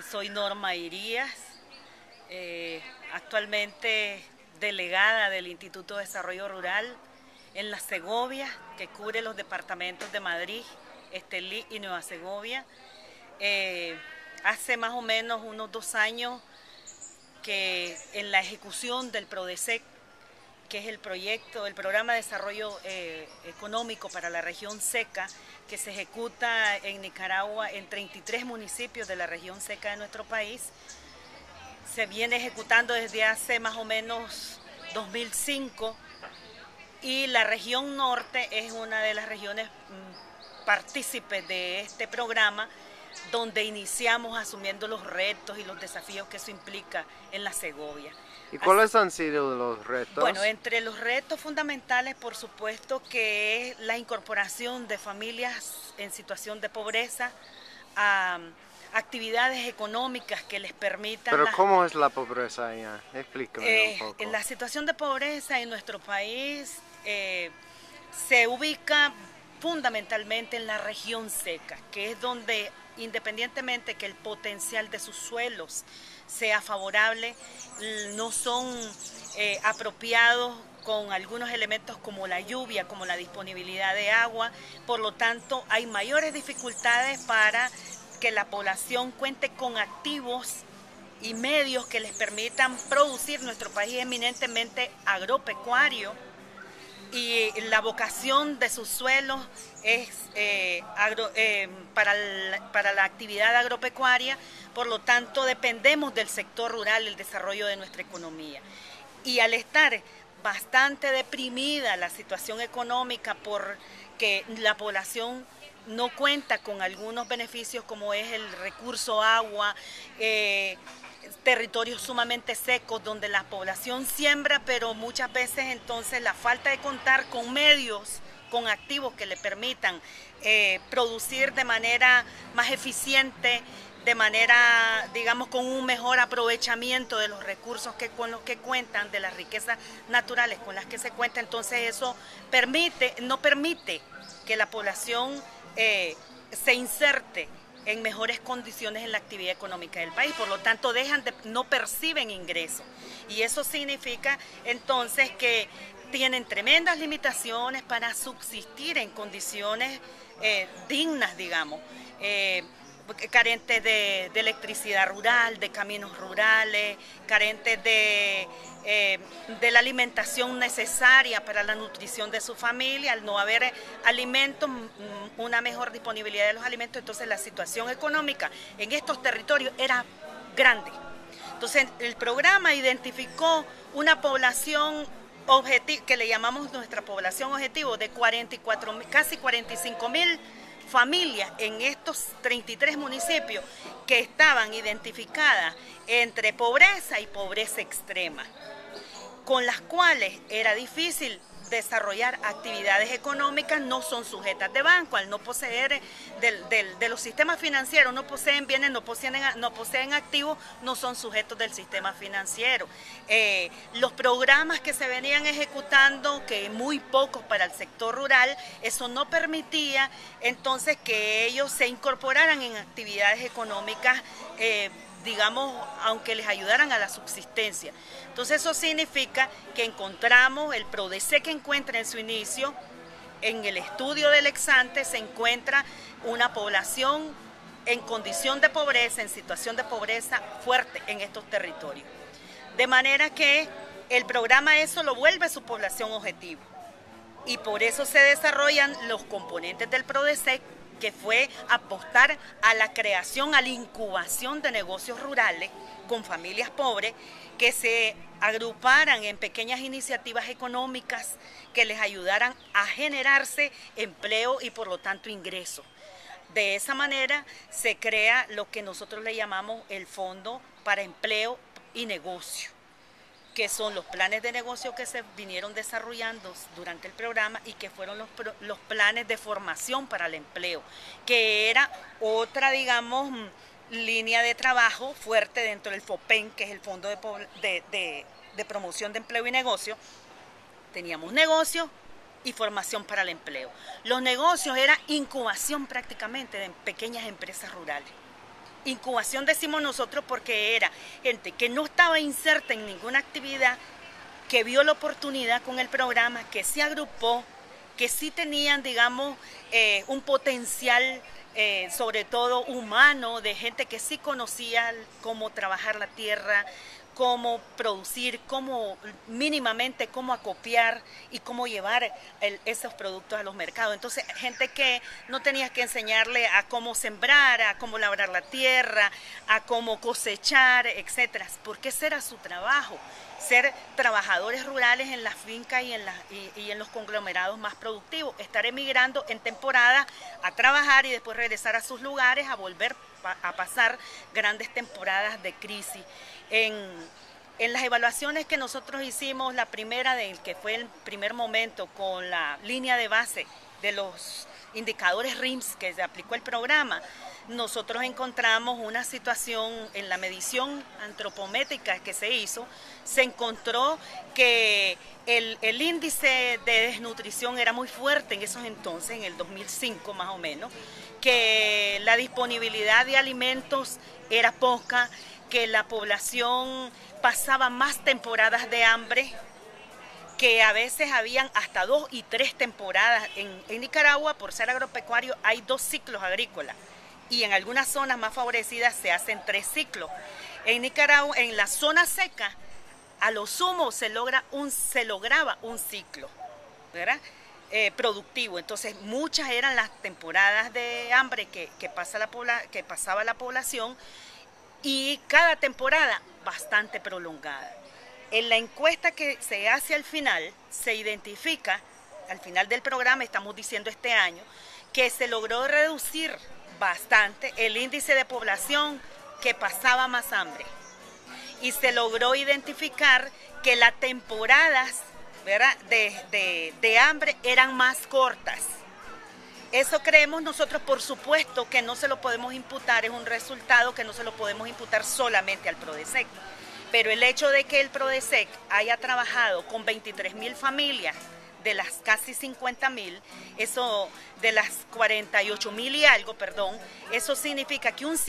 Soy Norma Irías, actualmente delegada del Instituto de Desarrollo Rural en la Segovia, que cubre los departamentos de Madrid, Estelí y Nueva Segovia. Hace más o menos unos 2 años que en la ejecución del PRODESEC, que es el programa de desarrollo económico para la región seca, que se ejecuta en Nicaragua en 33 municipios de la región seca de nuestro país. Se viene ejecutando desde hace más o menos 2005 y la región norte es una de las regiones partícipes de este programa, donde iniciamos asumiendo los retos y los desafíos que eso implica en la Segovia. ¿Y cuáles han sido los retos? Bueno, entre los retos fundamentales, por supuesto, que es la incorporación de familias en situación de pobreza a actividades económicas que les permitan... ¿Pero cómo es la pobreza allá? Explícame un poco. La situación de pobreza en nuestro país se ubica fundamentalmente en la región seca, que es donde, independientemente que el potencial de sus suelos sea favorable, no son apropiados con algunos elementos como la lluvia, como la disponibilidad de agua. Por lo tanto, hay mayores dificultades para que la población cuente con activos y medios que les permitan producir. Nuestro país es eminentemente agropecuario y la vocación de sus suelos es para la actividad agropecuaria. Por lo tanto, dependemos del sector rural, el desarrollo de nuestra economía. Y al estar bastante deprimida la situación económica porque la población no cuenta con algunos beneficios como es el recurso agua, territorios sumamente secos donde la población siembra, pero muchas veces entonces la falta de contar con medios, con activos que le permitan producir de manera más eficiente, de manera, digamos, con un mejor aprovechamiento de los recursos con los que cuentan, de las riquezas naturales con las que se cuenta. Entonces eso no permite que la población se inserte en mejores condiciones en la actividad económica del país. Por lo tanto, no perciben ingresos. Y eso significa entonces que tienen tremendas limitaciones para subsistir en condiciones dignas, digamos. Carentes de electricidad rural, de caminos rurales, carentes de la alimentación necesaria para la nutrición de su familia. Al no haber alimentos, una mejor disponibilidad de los alimentos, entonces la situación económica en estos territorios era grande. Entonces el programa identificó una población objetivo, que le llamamos nuestra población objetivo, de casi 45.000 familias en estos 33 municipios que estaban identificadas entre pobreza y pobreza extrema, con las cuales era difícil desarrollar actividades económicas. No son sujetas de banco, al no poseer de los sistemas financieros, no poseen bienes, no poseen activos, no son sujetos del sistema financiero. Los programas que se venían ejecutando, que muy pocos para el sector rural, eso no permitía entonces que ellos se incorporaran en actividades económicas, digamos, aunque les ayudaran a la subsistencia. Entonces eso significa que encontramos, el PRODESEC que encuentra en su inicio, en el estudio del ex-ante, se encuentra una población en condición de pobreza, en situación de pobreza fuerte en estos territorios. De manera que el programa eso lo vuelve su población objetivo. Y por eso se desarrollan los componentes del PRODESEC, que fue apostar a la creación, a la incubación de negocios rurales con familias pobres que se agruparan en pequeñas iniciativas económicas que les ayudaran a generarse empleo y por lo tanto ingresos. De esa manera se crea lo que nosotros le llamamos el Fondo para Empleo y Negocio, que son los planes de negocio que se vinieron desarrollando durante el programa y que fueron los planes de formación para el empleo, que era otra, digamos, línea de trabajo fuerte dentro del FOPEN, que es el Fondo de Promoción de Empleo y Negocio. Teníamos negocio y formación para el empleo. Los negocios era incubación prácticamente de pequeñas empresas rurales. Incubación decimos nosotros porque era gente que no estaba inserta en ninguna actividad, que vio la oportunidad con el programa, que se agrupó, que sí tenían, digamos, un potencial, sobre todo humano, de gente que sí conocía cómo trabajar la tierra, cómo producir, cómo mínimamente cómo acopiar y cómo llevar esos productos a los mercados. Entonces, gente que no tenías que enseñarle a cómo sembrar, a cómo labrar la tierra, a cómo cosechar, etcétera, porque ese era su trabajo, ser trabajadores rurales en las fincas y en los conglomerados más productivos, estar emigrando en temporada a trabajar y después regresar a sus lugares a volver a pasar grandes temporadas de crisis. En las evaluaciones que nosotros hicimos, la primera que fue el primer momento con la línea de base de los indicadores RIMS que se aplicó el programa, nosotros encontramos una situación en la medición antropométrica que se hizo, se encontró que el índice de desnutrición era muy fuerte en esos entonces, en el 2005 más o menos, que la disponibilidad de alimentos era poca, que la población pasaba más temporadas de hambre, que a veces habían hasta 2 y 3 temporadas. En Nicaragua, por ser agropecuario, hay 2 ciclos agrícolas y en algunas zonas más favorecidas se hacen 3 ciclos. En Nicaragua, en la zona seca, a lo sumo se lograba un ciclo, ¿verdad? Productivo. Entonces, muchas eran las temporadas de hambre que pasaba la población, y cada temporada bastante prolongada. En la encuesta que se hace al final, se identifica, al final del programa, estamos diciendo este año, que se logró reducir bastante el índice de población que pasaba más hambre. Y se logró identificar que las temporadas, ¿verdad?, de hambre eran más cortas. Eso creemos nosotros, por supuesto, que no se lo podemos imputar, es un resultado que no se lo podemos imputar solamente al PRODESEC. Pero el hecho de que el PRODESEC haya trabajado con 23.000 familias, de las casi 50.000, eso de las 48.000 y algo, perdón, eso significa que un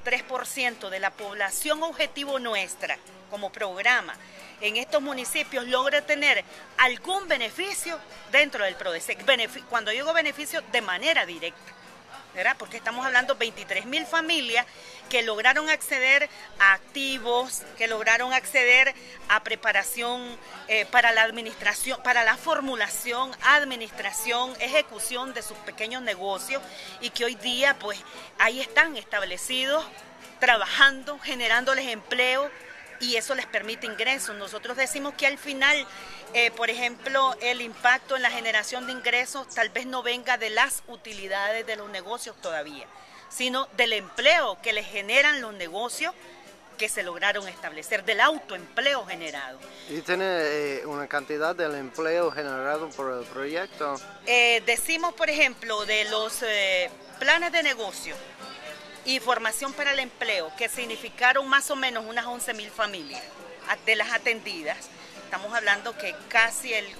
53% de la población objetivo nuestra como programa en estos municipios logra tener algún beneficio dentro del PRODESEC. Cuando digo beneficio, de manera directa, ¿verdad? Porque estamos hablando de 23.000 familias que lograron acceder a activos, que lograron acceder a preparación para la administración, para la formulación, administración, ejecución de sus pequeños negocios, y que hoy día pues ahí están establecidos, trabajando, generándoles empleo, y eso les permite ingresos. Nosotros decimos que al final, por ejemplo, el impacto en la generación de ingresos tal vez no venga de las utilidades de los negocios todavía, sino del empleo que les generan los negocios que se lograron establecer, del autoempleo generado. ¿Y tiene una cantidad del empleo generado por el proyecto? Decimos, por ejemplo, de los planes de negocio y formación para el empleo, que significaron más o menos unas 11.000 familias de las atendidas. Estamos hablando que casi el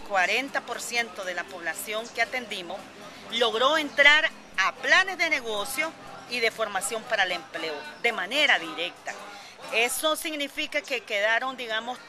40% de la población que atendimos logró entrar a planes de negocio y de formación para el empleo de manera directa. Eso significa que quedaron, digamos,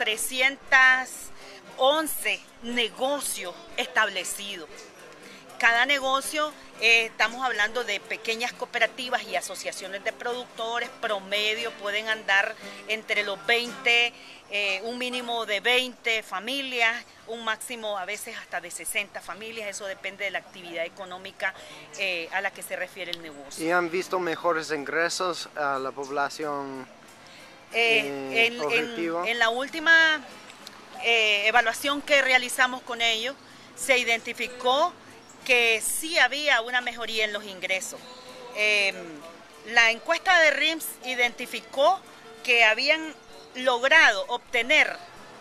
311 negocios establecidos. Cada negocio, estamos hablando de pequeñas cooperativas y asociaciones de productores, promedio pueden andar entre los 20, un mínimo de 20 familias, un máximo a veces hasta de 60 familias, eso depende de la actividad económica a la que se refiere el negocio. ¿Y han visto mejores ingresos a la población objetivo? En la última evaluación que realizamos con ellos, se identificó que sí había una mejoría en los ingresos. La encuesta de RIMS identificó que habían logrado obtener,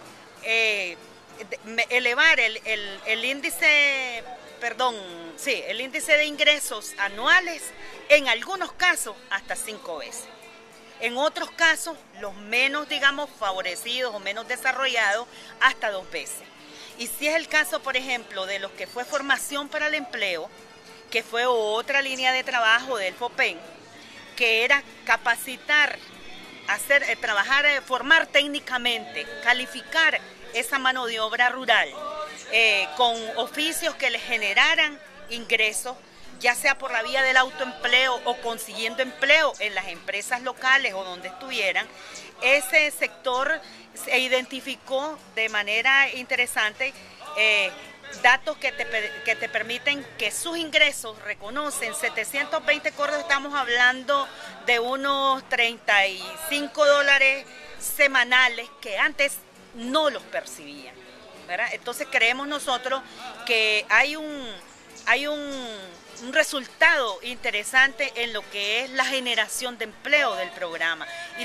elevar el índice, el índice de ingresos anuales, en algunos casos hasta 5 veces. En otros casos, los menos, digamos, favorecidos o menos desarrollados, hasta 2 veces. Y si es el caso, por ejemplo, de los que fue formación para el empleo, que fue otra línea de trabajo del FOPEN, que era capacitar, trabajar, formar técnicamente, calificar esa mano de obra rural con oficios que les generaran ingresos, ya sea por la vía del autoempleo o consiguiendo empleo en las empresas locales o donde estuvieran. Ese sector se identificó de manera interesante datos que te permiten que sus ingresos reconocen 720 córdobas, estamos hablando de unos $35 semanales que antes no los percibían, ¿verdad? Entonces creemos nosotros que hay un resultado interesante en lo que es la generación de empleo del programa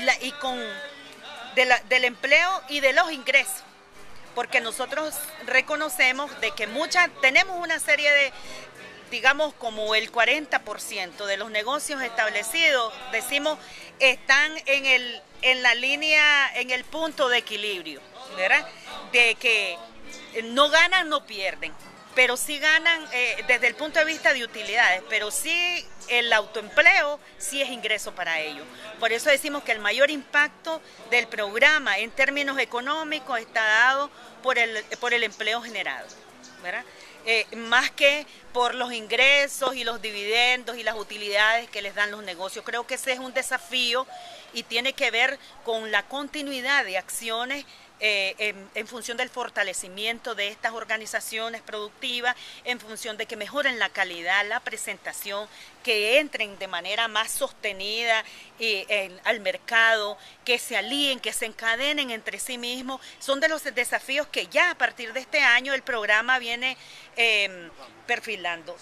del empleo y de los ingresos, porque nosotros reconocemos de que tenemos una serie de, digamos, como el 40% de los negocios establecidos, decimos, están en la línea, en el punto de equilibrio, ¿verdad? De que no ganan, no pierden, pero sí ganan desde el punto de vista de utilidades, pero sí el autoempleo sí es ingreso para ellos. Por eso decimos que el mayor impacto del programa en términos económicos está dado por el empleo generado, ¿verdad? Más que por los ingresos y los dividendos y las utilidades que les dan los negocios. Creo que ese es un desafío y tiene que ver con la continuidad de acciones en función del fortalecimiento de estas organizaciones productivas, en función de que mejoren la calidad, la presentación, que entren de manera más sostenida al mercado, que se alíen, que se encadenen entre sí mismos. Son de los desafíos que ya a partir de este año el programa viene perfilando.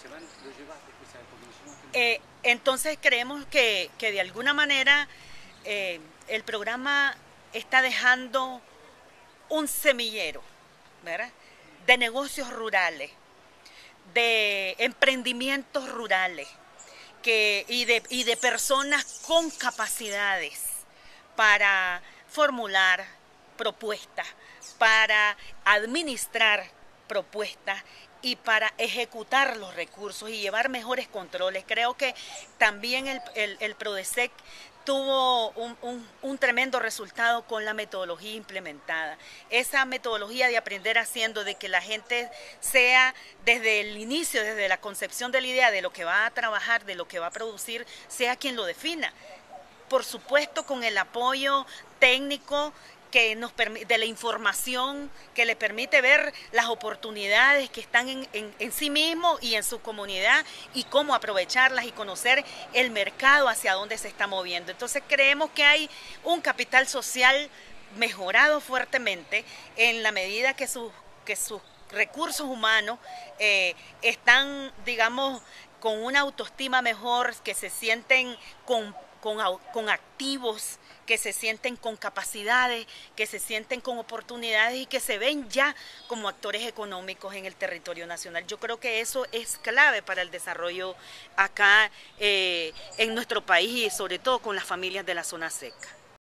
Entonces creemos que de alguna manera el programa está dejando un semillero, ¿verdad?, de negocios rurales, de emprendimientos rurales y de personas con capacidades para formular propuestas, para administrar propuestas y para ejecutar los recursos y llevar mejores controles. Creo que también el PRODESEC tuvo un tremendo resultado con la metodología implementada. Esa metodología de aprender haciendo, de que la gente sea desde el inicio, desde la concepción de la idea, de lo que va a trabajar, de lo que va a producir, sea quien lo defina. Por supuesto, con el apoyo técnico de la información que le permite ver las oportunidades que están en sí mismo y en su comunidad y cómo aprovecharlas y conocer el mercado hacia dónde se está moviendo. Entonces creemos que hay un capital social mejorado fuertemente en la medida que sus recursos humanos están, digamos, con una autoestima mejor, que se sienten con activos, que se sienten con capacidades, que se sienten con oportunidades y que se ven ya como actores económicos en el territorio nacional. Yo creo que eso es clave para el desarrollo acá en nuestro país y sobre todo con las familias de la zona seca.